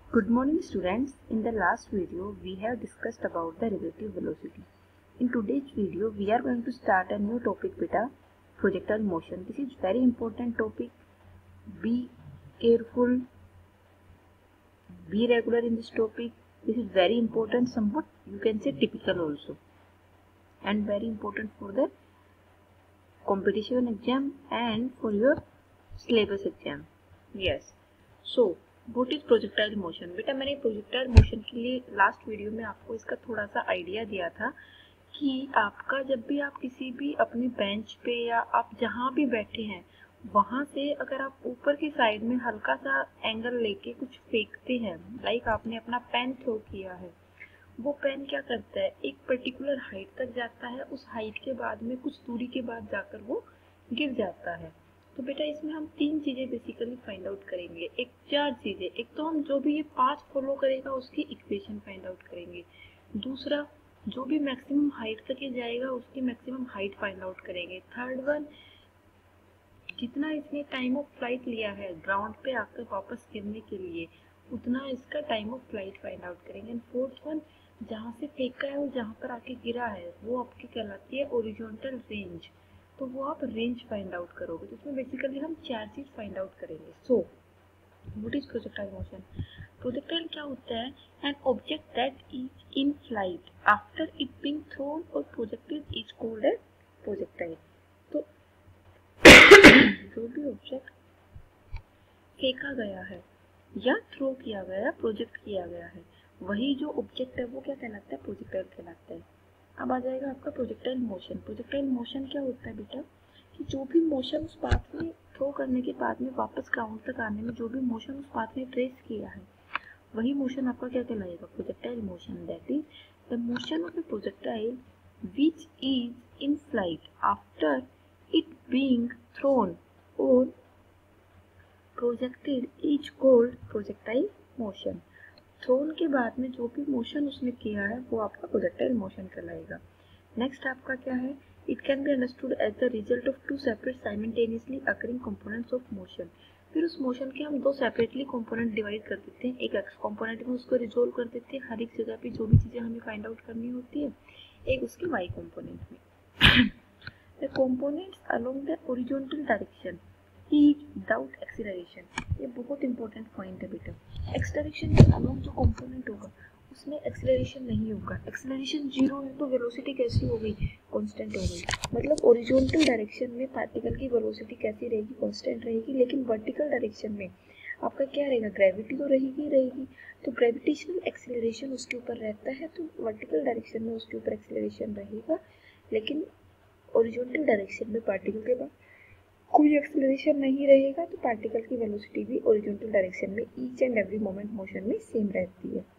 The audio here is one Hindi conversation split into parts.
Good morning students. In the last video we have discussed about the relative velocity. In today's video we are going to start a new topic beta, projectile motion. This is very important topic. Be careful, be regular in this topic. This is very important, somewhat you can say typical also, and very important for the competition exam and for your syllabus exam. Yes. So what is projectile motion? बेटा मैंने प्रोजेक्टाइल मोशन के लिए लास्ट वीडियो में आपको इसका थोड़ा सा आइडिया दिया था कि आपका जब भी आप किसी भी अपने बेंच पे या आप जहाँ भी बैठे हैं वहाँ से अगर आप ऊपर की साइड में हल्का सा एंगल लेके कुछ फेंकते हैं, लाइक आपने अपना पेन थ्रो किया है, वो पेन क्या करता है, एक पर्टिकुलर हाइट तक जाता है, उस हाइट के बाद में कुछ दूरी के बाद जाकर वो गिर जाता है। तो बेटा इसमें हम तीन चीजें बेसिकली फाइंड आउट करेंगे, एक चार चीजें। एक तो हम जो भी ये पाथ फॉलो करेगा उसकी इक्वेशन फाइंड आउट करेंगे। दूसरा, जो भी मैक्सिमम हाइट तक ये जाएगा उसकी मैक्सिमम हाइट फाइंड आउट करेंगे। थर्ड वन, जितना इसने टाइम ऑफ फ्लाइट लिया है ग्राउंड पे आकर वापस गिरने के लिए, उतना इसका time of flight find out करेंगे। एंड फोर्थ वन, जहाँ से फेंका है और जहाँ पर आके गिरा है वो आपकी कहलाती है ओरिजोनटल रेंज, तो वो आप रेंज फाइंड आउट करोगे। तो इसमें बेसिकली हम चार चीज फाइंड आउट करेंगे। So what is projectile motion? Projectile क्या होता है? An object that is in flight after it being thrown और projected is called as projectile. तो जो भी ऑब्जेक्ट फेंका गया है या थ्रो किया गया है, प्रोजेक्ट किया गया है, वही जो ऑब्जेक्ट है वो क्या कहलाता है? प्रोजेक्टाइल कहलाता है। अब आ जाएगा आपका प्रोजेक्टाइल मोशन। प्रोजेक्टाइल मोशन क्या होता है बेटा कि जो भी मोशन उस पाथ में थ्रो करने के बाद में वापस ग्राउंड तक आने में जो भी मोशन उस पाथ में ट्रेस किया है, वही मोशन आपका क्या कहलाएगा? Projectile motion. That is the motion of the projectile which is in flight after it being thrown और projected is called projectile motion. Thrown के बाद में जो भी मोशन उसने किया है वो आपका प्रोजेक्टाइल मोशन कहलाएगा। नेक्स्ट आपका क्या है? It can be understood as the result of two separate simultaneously occurring components of motion. फिर उस मोशन के हम दो सेपरेटली कंपोनेंट डिवाइड कर देते हैं, एक एक्स कंपोनेंट में उसको रिजोल्व कर देते हैं हर एक जगह पे जो भी चीजें हमें फाइंड आउट करनी होती है, एक उसके वाई कंपोनेंट में। The components along the horizontal direction is without acceleration. ये बहुत इंपॉर्टेंट पॉइंट है बेटा। एक्स डायरेक्शन के अलोंग जो कंपोनेंट होगा उसमें एक्सीलरेशन नहीं होगा। एक्सीलरेशन जीरो है तो वेलोसिटी कैसी हो गई? कांस्टेंट हो गई। मतलब ओरिजोनटल डायरेक्शन में पार्टिकल की वेलोसिटी कैसी रहेगी? कांस्टेंट रहेगी। लेकिन वर्टिकल डायरेक्शन में आपका क्या रहेगा? ग्रेविटी तो रहेगी। तो ग्रेविटेशनल एक्सीलरेशन उसके ऊपर रहता है, तो वर्टिकल डायरेक्शन में उसके ऊपर एक्सीलरेशन रहेगा। लेकिन ओरिजोनटल डायरेक्शन में पार्टिकल के बाद कोई एक्सीलरेशन नहीं रहेगा, तो पार्टिकल की वेलोसिटी भी ओरिजोनटल डायरेक्शन में each and every moment motion में सेम रहती है।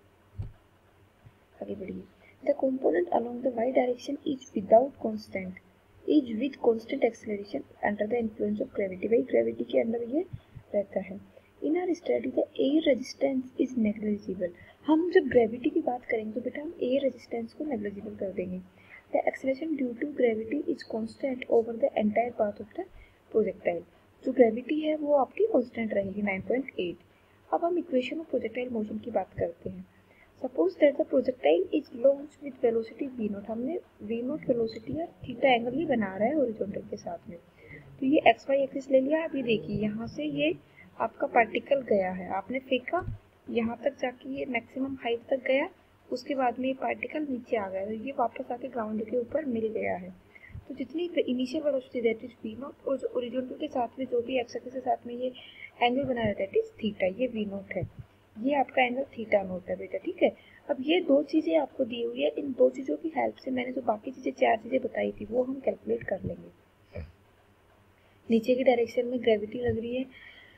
आगे बढ़िए। The component along the Y direction is without constant is with constant acceleration under the influence of gravity. वही ग्रेविटी के अंदर ये रहता है। In our study the air resistance is negligible. हम जब ग्रेविटी की बात करेंगे तो बेटा हम एयर रेजिस्टेंस को नेग्लिजिबल कर देंगे। The acceleration due to gravity is constant over the entire path of the projectile. जो ग्रेविटी है वो आपकी कांस्टेंट रहेगी 9.8। अब हम इक्वेशन ऑफ प्रोजेक्टाइल मोशन की बात करते हैं। Suppose that the projectile is launch with velocity v0। हमने v0 वेलोसिटी और थीटा एंगल ही बना रहा है हॉरिजॉन्टल के साथ में। तो ये एक्स वाई एक्सिस ले लिया। अभी देखिए यहाँ से ये आपका पार्टिकल गया है, आपने फेंका, यहाँ तक जाके ये मैक्सिमम हाइट तक गया, उसके बाद में ये पार्टिकल नीचे आ गया, तो ये वापस आके ग्राउंड के ऊपर मिल गया है। तो जितनी initial velocity that is v0 और जो ओरिजोनटल के साथ में जो भी एक्स एक्सिस के साथ में ये एंगल बना है दैट इज थीटा, ये v0 है, ये आपका एंगल थीटा नोट है बेटा। ठीक है। अब ये दो चीजें आपको दी हुई है, इन दो चीजों की हेल्प से मैंने जो बाकी चीजें चार चीजें बताई थी वो हम कैलकुलेट कर लेंगे। नीचे की डायरेक्शन में ग्रेविटी लग रही है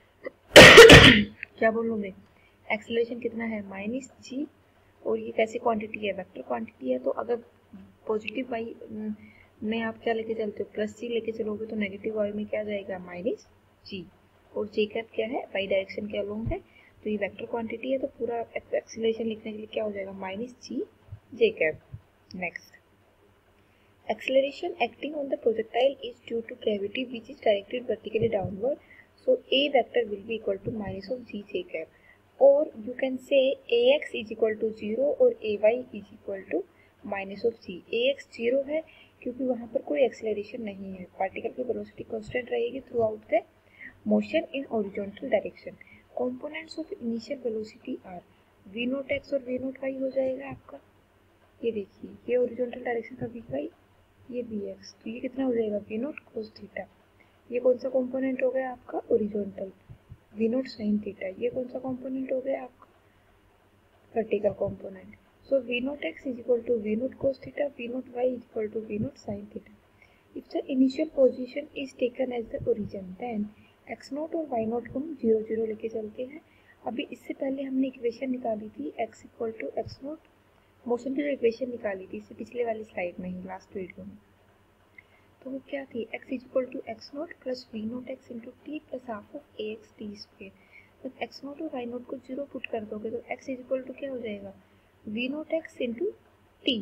क्या बोलोगे? एक्सीलरेशन कितना है? -g। और ये कैसी क्वांटिटी है? वेक्टर क्वांटिटी है। तो अगर पॉजिटिव वाई में आप क्या लेके चलते हो? +g लेके चलोगे तो नेगेटिव वाई में क्या जाएगा? -g। और j कैप क्या है? वाई डायरेक्शन के अलोंग है, तो ये वेक्टर क्वांटिटी है, तो पूरा एक्सीलरेशन लिखने के लिए क्या हो जाएगा? -g j cap. Next, acceleration acting on the projectile is due to gravity which is directed vertically downward, so a vector will be equal to -of g j cap। और you can say ax is equal to 0 और ay is equal to minus of c। ax 0 है क्योंकि वहाँ पर कोई एक्सेलरेशन नहीं है, पार्टिकल की वेलोसिटी कांस्टेंट रहेगी throughout the motion in horizontal direction. Components of initial velocity are v naught x और v नॉट y हो जाएगा आपका। ये देखिए, ये हॉरिजॉन्टल डायरेक्शन का v y, ये bx, तो ये कितना हो जाएगा v नॉट cos थीटा। ये कौन सा कंपोनेंट हो गया आपका horizontal, v naught sin theta. ये कौन सा कंपोनेंट हो गया आपका vertical component. So v naught x is equal to v naught cos theta, v naught y is equal to v naught sin theta. If the initial position is taken as the origin then x naught और y नॉट को हम 0 0 लेके चलते हैं। अभी इससे पहले हमने इक्वेशन निकाली थी x equal to x naught, motion की जो इक्वेशन निकाली थी इससे पिछले वाली स्लाइड में ही, लास्ट वीडियो में, तो वो क्या थी, x is equal to x naught plus v naught x into t plus half of ax t square. जब x नॉट और y नॉट को 0 पुट कर दोगे तो x इज इक्वल टू क्या हो जाएगा, v naught x into t,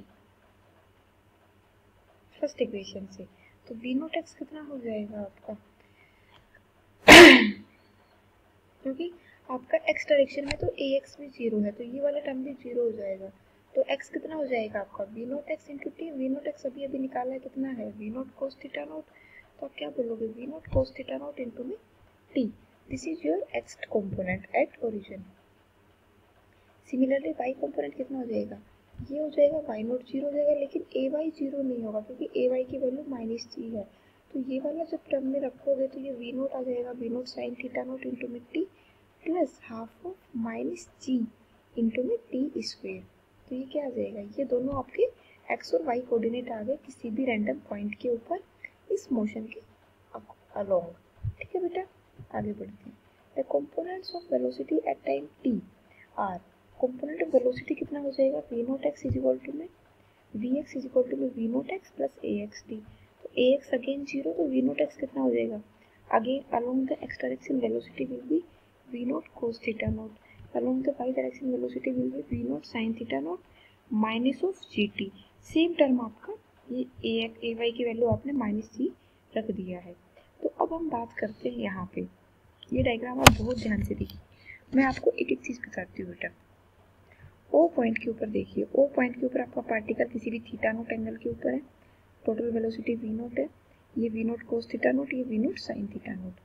first equation से। तो v नॉट x कितना हो जाएगा आपका क्योंकि आपका x डायरेक्शन में तो ax भी 0 है, तो ये वाला टर्म भी 0 हो जाएगा। तो x कितना हो जाएगा आपका v naught x into t. v naught x अभी अभी निकाला है, कितना है v naught cos theta naught, तो आप क्या बोलोगे v naught cos theta naught into में t। This is your x component at origin. Similarly y component कितना हो जाएगा, ये हो जाएगा y नॉट 0 हो जाएगा, लेकिन ay 0 नहीं होगा क्योंकि ay की वैल्यू माइनस g है। तो ये वाला जब टर्म में रखोगे तो ये v नॉट आ जाएगा v naught sin theta naught into में t plus half of minus g into में t स्क्वेयर। तो ये क्या आ जाएगा, ये दोनों आपके x और y कोऑर्डिनेट आ गए किसी भी रैंडम पॉइंट के ऊपर इस मोशन के अलोंग। ठीक है बेटा, आगे बढ़ते हैं। The components of velocity at time t are, component of velocity कितना हो जाएगा, v naught x is equal to में vx इज इक्वल टू में v naught x plus ax t। तो ax अगेन 0, तो v नॉट x कितना हो जाएगा, again along the x direction velocity will be v naught cos theta naught, along the y direction velocity will be v naught sin theta naught minus of gt। Same term आपका ये ay की वैल्यू आपने माइनस g रख दिया है। तो अब हम बात करते हैं यहाँ पे, ये डायग्राम आप बहुत ध्यान से देखिए, मैं आपको एक एक चीज बताती हूँ बेटा। ओ पॉइंट के ऊपर देखिए, ओ पॉइंट के ऊपर आपका पार्टिकल किसी भी थीटा नॉट एंगल के ऊपर है, टोटल वेलोसिटी v नॉट है, ये v naught cos theta naught, ये v naught sin theta naught.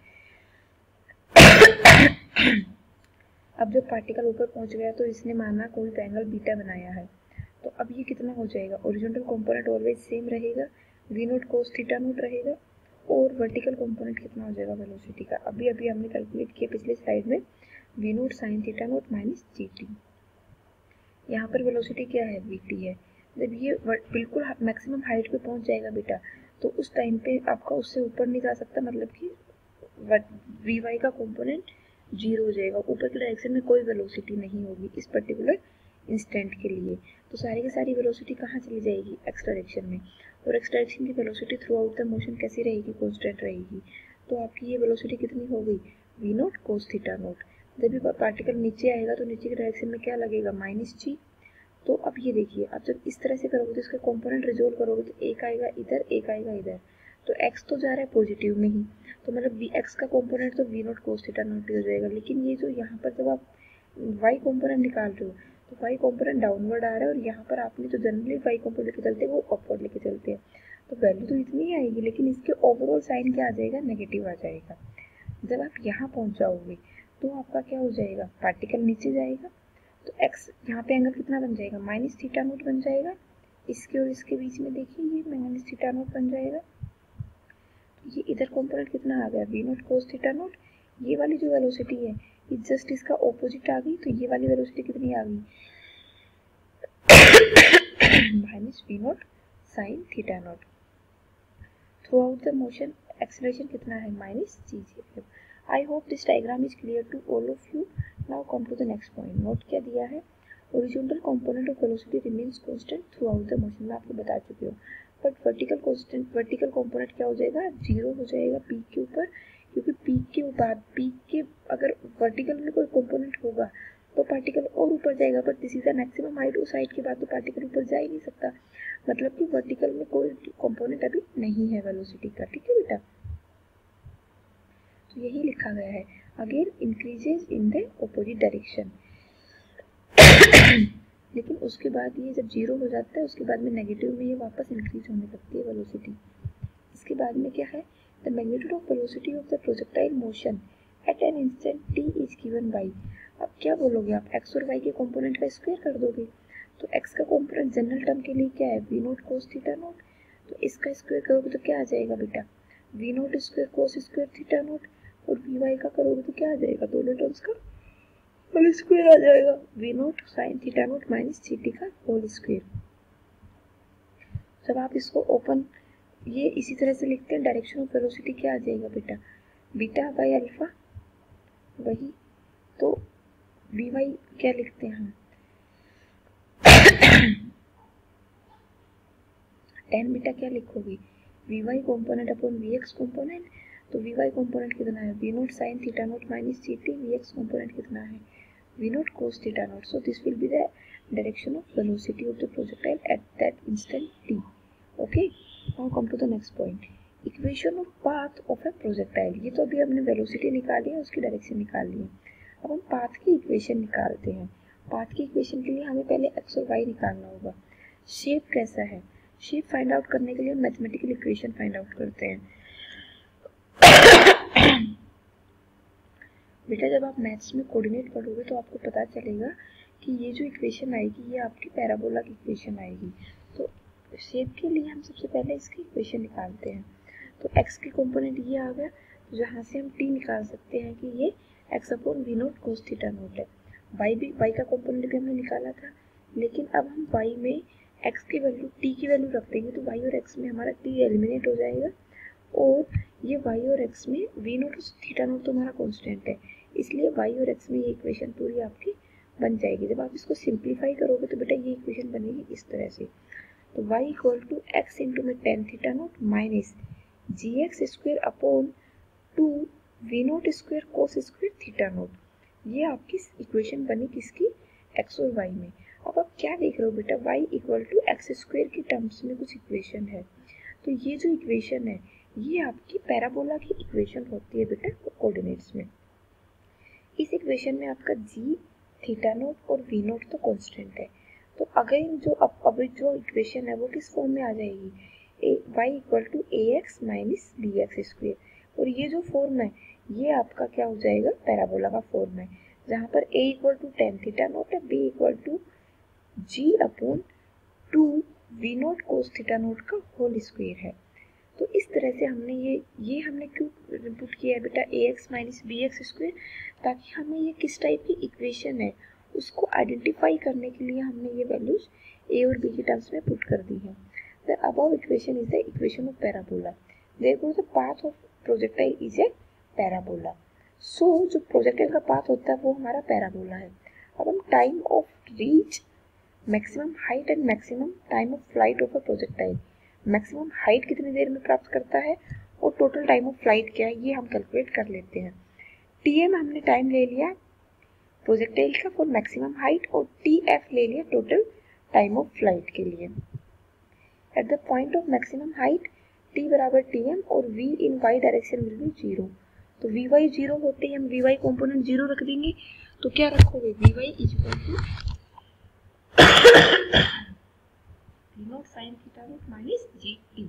अब जब पार्टिकल ऊपर पहुंच गया तो इसने माना कोई एंगल बीटा बनाया है, तो अब ये कितना हो जाएगा, ओरिजिनल कंपोनेंट ऑलवेज सेम रहेगा, v naught cos theta naught रहेगा, और वर्टिकल कंपोनेंट कितना हो जाएगा वेलोसिटी का, अभी अभी हमने कैलकुलेट किया पिछले स्लाइड में, v naught sin theta naught minus gt। यहाँ पर वेलोसिटी क्या है, vt है। जब ये बिल्कुल मैक्सिमम हाइट पे पहुंच जाएगा बेटा, तो उस टाइम पे आपका उससे ऊपर नहीं जा सकता, मतलब कि vy का कंपोनेंट 0 हो जाएगा, ऊपर की डायरेक्शन में कोई वेलोसिटी नहीं होगी इस पर्टिकुलर इंस्टेंट के लिए। तो सारी की सारी वेलोसिटी कहाँ चली जाएगी, एक्स डायरेक्शन में, और एक्स डायरेक्शन की velocity throughout the motion कैसी रहेगी, कांस्टेंट रहेगी। तो आपकी ये वेलोसिटी कितनी हो गई, v naught cos theta naught. जब भी पार्टिकल नीचे आएगा तो नीचे की डायरेक्शन में क्या लगेगा, माइनस g। तो अब ये देखिए, आप जब इस तरह से करोगे तो इसका कंपोनेंट रिजोल्व करोगे तो एक आएगा इधर, एक आएगा इधर, तो x तो जा रहा है पॉजिटिव में ही, तो मतलब x का कंपोनेंट तो v naught cos theta naught हो जाएगा। लेकिन ये जो यहाँ पर जब आप y कंपोनेंट निकाल रहे हो तो y कंपोनेंट डाउनवर्ड आ रहा है, और यहाँ पर आपने जो जनरली y कंपोनेंट लेके चलते हैं वो अपवर्ड लेके चलते हैं, तो वैल्यू तो इतनी ही आएगी, लेकिन इसके ओवरऑल साइन क्या आ जाएगा, नेगेटिव आ जाएगा। जब आप यहाँ पहुँच जाओगे तो आपका क्या हो जाएगा, पार्टिकल नीचे जाएगा, तो x यहाँ पे एंगल कितना बन जाएगा, माइनस थीटा नॉट बन जाएगा। इसके और इसके बीच में देखिए ये माइनस थीटा नॉट बन जाएगा। ये इधर कंपोनेंट कितना आ गया, v naught cos theta naught. ये वाली जो वेलोसिटी है ये जस्ट इसका ऑपोजिट आ गई, तो ये वाली वेलोसिटी कितनी आ गई, minus v naught sin theta naught. Throughout the motion acceleration कितना है, minus g। I hope this diagram is clear to all of you. Now come to the next point. Note क्या दिया है, original component of velocity remains constant throughout the motion, मैं आपको बता चुकी हूँ। बट वर्टिकल कंपोनेंट क्या हो जाएगा, 0 हो जाएगा पीक के ऊपर, क्योंकि पीक के अगर वर्टिकल में कोई कंपोनेंट होगा तो पार्टिकल और ऊपर जाएगा, but this is the maximum height, उस हाइट के बाद तो पार्टिकल ऊपर जा ही नहीं सकता, मतलब कि वर्टिकल में कोई कंपोनेंट अभी नहीं है वेलोसिटी का। ठीक है बेटा, तो यही लिखा गया है। Again increases in the opposite direction. लेकिन उसके बाद ये जब जीरो हो जाता है उसके बाद में नेगेटिव में ये वापस इंक्रीज होने लगती है वेलोसिटी। इसके बाद में क्या है, the magnitude of velocity of the projectile motion at an instant t is given by. अब क्या बोलोगे आप, एक्स और वाई के कंपोनेंट का स्क्वायर कर दोगे। तो एक्स का कंपोनेंट जनरल टर्म के लिए क्या है, we naught cos theta naught. तो इसका स्क्वायर करोगे तो क्या आ जाएगा बेटा, v naught square cos square theta naught. और वी वाई का करोगे तो क्या आ जाएगा, दोनों टर्म्स का होल स्क्वायर आ जाएगा, V naught sine theta naught minus C T का होल स्क्वायर। जब आप इसको ओपन ये इसी तरह से लिखते हैं, डायरेक्शन ऑफ वेलोसिटी क्या आ जाएगा बेटा, बीटा बाई अल्फा, वही तो वी वाई क्या लिखते हैं हम, टेन बीटा क्या लिखोगे, V Y component upon V X component. तो वी वाई कॉम्पोनेंट कितना है, we naught sine theta naught minus C T, V X component कितना है, we naught cos theta naught. So this will be the direction of velocity of the projectile at that instant T. Okay, now come to the next point, equation of path of a projectile. ये तो अभी हमने वेलोसिटी निकाली है, उसकी डायरेक्शन निकाल ली है। अब हम पाथ की इक्वेशन निकालते हैं। पाथ की इक्वेशन के लिए हमें पहले एक्स और वाई निकालना होगा। शेप कैसा है, शेप फाइंड आउट करने के लिए मैथमेटिकल इक्वेशन फाइंड आउट करते हैं। बेटा जब आप मैथ्स में कोऑर्डिनेट पढ़ोगे तो आपको पता चलेगा कि ये जो इक्वेशन आएगी ये आपकी पैराबोला की इक्वेशन आएगी। तो शेप के लिए हम सबसे पहले इसकी इक्वेशन निकालते हैं। तो x के कंपोनेंट ये आ गया, तो जहाँ से हम t निकाल सकते हैं कि ये x upon V naught cos theta naught है। y का कंपोनेंट भी हमने निकाला था, लेकिन अब हम y में x की वैल्यू t की वैल्यू रख देंगे तो y और x में हमारा t एलिमिनेट हो जाएगा, और ये y और x में वी नोट थीटा नोट तो हमारा कॉन्स्टेंट है, इसलिए y और x में ये इक्वेशन पूरी आपकी बन जाएगी। जब आप इसको सिंप्लीफाई करोगे तो बेटा ये इक्वेशन बनेगी इस तरह से, तो y equal to X into में tan theta naught minus G X square upon 2 V naught square cos square theta naught. ये आपकी इक्वेशन बनी किसकी, x और y में। अब आप क्या देख रहे हो बेटा, y equal to X square की टर्म्स में कुछ इक्वेशन है। तो ये जो इक्वेशन है ये आपकी पैराबोला की इक्वेशन होती है बेटा कोऑर्डिनेट्स में। इस इक्वेशन में आपका जी थीटा नोट और वी नोट तो कांस्टेंट है। तो अगेन जो अब जो इक्वेशन है वो किस फॉर्म में आ जाएगी, Y equal to A X minus B X square, और ये जो फॉर्म है ये आपका क्या हो जाएगा, पैराबोला का फॉर्म है, जहाँ पर A equal to tan theta naught है, B equal to G upon 2 V naught cos theta naught का होल स्क्वेयर है। तो इस तरह से हमने ये हमने क्यों पुट किया है बेटा, A X minus B X square, ताकि हमें ये किस टाइप की इक्वेशन है उसको आइडेंटिफाई करने के लिए हमने ये वैल्यूज ए और बी की टर्म्स में पुट कर दी है। The above equation is the equation of parabola, therefore the path of projectile is a parabola. So जो प्रोजेक्टाइल का पाथ होता है वो हमारा पैराबोला है। अब हम time of reach, maximum height and maximum time of flight of a projectile, maximum height कितनी देर में प्राप्त करता है और टोटल टाइम ऑफ फ्लाइट क्या है ये हम कैलकुलेट कर लेते हैं। टीएम हमने टाइम ले लिया प्रोजेक्टाइल का फॉर मैक्सिमम हाइट, और टीएफ ले लिया टोटल टाइम ऑफ फ्लाइट के लिए। At the point of maximum height T बराबर टीएम और V in Y direction will be zero. तो वी वाई जीरो होते ही हम वी वाई कॉम्पोनेंट जीरो रख देंगे। तो क्या रखोगे, V Y is equal to naught sine theta naught minus G T.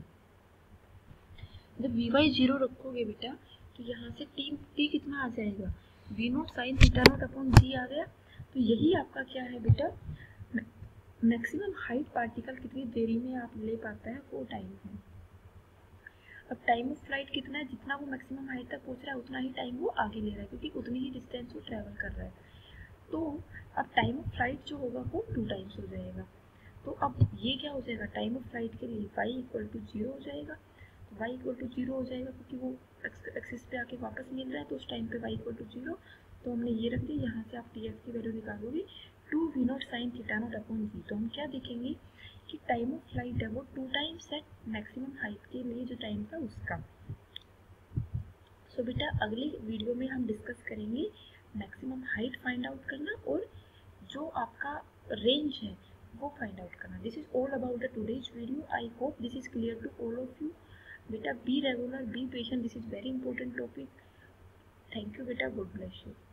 जब वी वाई जीरो रखोगे बेटा तो यहाँ से टी कितना आ जाएगा, V naught sine theta naught upon G आ गया। तो यही आपका क्या है बेटा, मैक्सिमम हाइट पार्टिकल कितनी देरी में आप ले पाता है वो टाइम है। अब टाइम ऑफ फ्लाइट कितना है, जितना वो मैक्सिमम हाइट तक पहुँच रहा है उतना ही टाइम वो आगे ले रहा है, क्योंकि उतनी ही डिस्टेंस वो ट्रैवल कर रहा है। तो अब टाइम ऑफ फ्लाइट जो होगा वो 2 टाइम्स हो जाएगा। तो अब ये क्या हो जाएगा, टाइम ऑफ फ्लाइट के लिए y इक्वल टू जीरो हो जाएगा। y इक्वल टू जीरो हो जाएगा क्योंकि वो एक्सिस पे आके वापस मिल रहा है, तो उस टाइम पे y इक्वल टू जीरो। तो हमने ये रख दिया, यहाँ से आप टी एफ की वैल्यू निकालोगे 2 V naught sine theta naught upon G. तो हम क्या देखेंगे कि टाइम ऑफ फ्लाइट है वो 2 टाइम्स है मैक्सिमम हाइट के लिए जो टाइम था उसका। सो बेटा अगली वीडियो में हम डिस्कस करेंगे मैक्सिमम हाइट फाइंड आउट करना और जो आपका रेंज है वो फाइंड आउट करना। This is all about the today's video. I hope this is clear to all of you. बेटा be regular, be patient, this is very important topic. Thank you beta, God bless you.